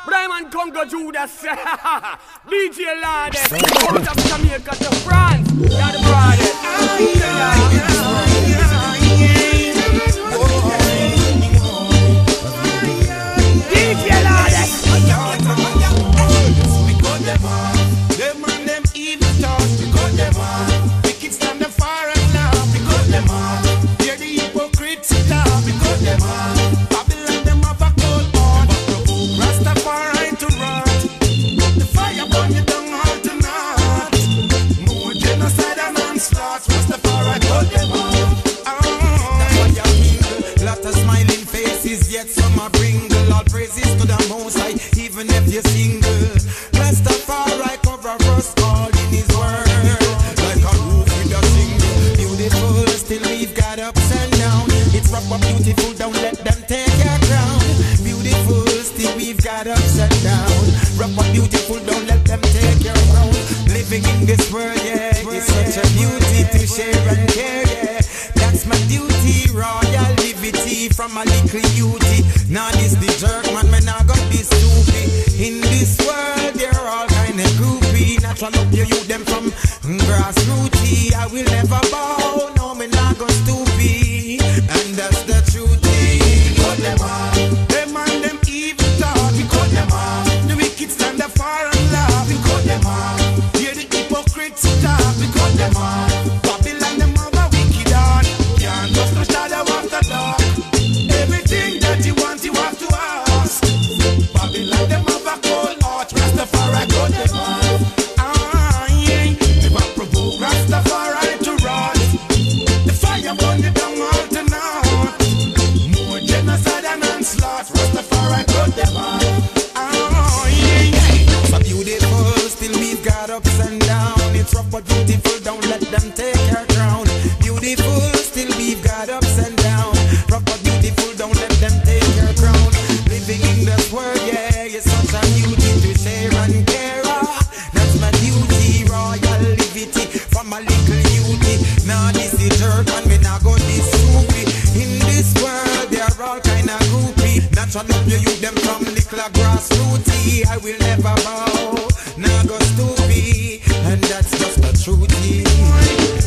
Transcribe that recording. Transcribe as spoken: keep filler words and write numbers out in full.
Brahman Congo Judas. D J Lades. Out of Jamaica to France. You're the brothers. D J Lades. We got them all. Them and them evil thoughts. We got them all. Wicked stand them far and loud. We got them all. Hear the hypocrites talk. We got them all. Babylon them have a cold heart. Rastafari to rot. The fire burn you down all tonight. More genocide and onslaught. Rastafari got them all. Lot of smiling faces, yet some are bringle. All praises to the Most High, even if you're single. Rastafari cover us all in His word, like a roof with a shingle. Beautiful, still we've got ups and downs. It's rock but beautiful, don't let them take your crown. Beautiful, still we've got ups and downs. Rock but beautiful, don't let them take your crown. Living in this world, yeah, it's such a beauty to share and care, yeah. That's my duty, royal liberty from a little beauty. Now this the jerk man, man I got this stupid. In this world there are all kind of groupie. Natural up you, you them from grassrooty. I will never bow, no me not go stupid. And that's the truth. We cut them all. Them and them evil thought. We cut them all. The wicked stand up far and laugh. We cut them all. Hear the hypocrites talk. We cut them all. Babylon them have a wicked heart. Can't just no shadow of the dark. Everything that you want you have to ask. Babylon them have a cold heart. Rastafari cut them all. Ah yeah. Never provoke Rastafari to rot. The fire burn you down all tonight. More genocide and onslaught. Rastafari cut them all. Ah yeah. So beautiful, still we've got ups and downs. It's rough but beautiful, don't let them take your crown. Beautiful, still we've got ups and downs. Rough but beautiful, don't let them take your crown. Living in this world, yeah, it's such a beauty to share and care. Ah, that's my duty, royal liberty from a little beauty. Now this is jerk and me now go this soupy. In this world, there are all kind of groupie. Natural up you, you them from little grassrooty. I will never bow, now go stupid, and that's just the truth.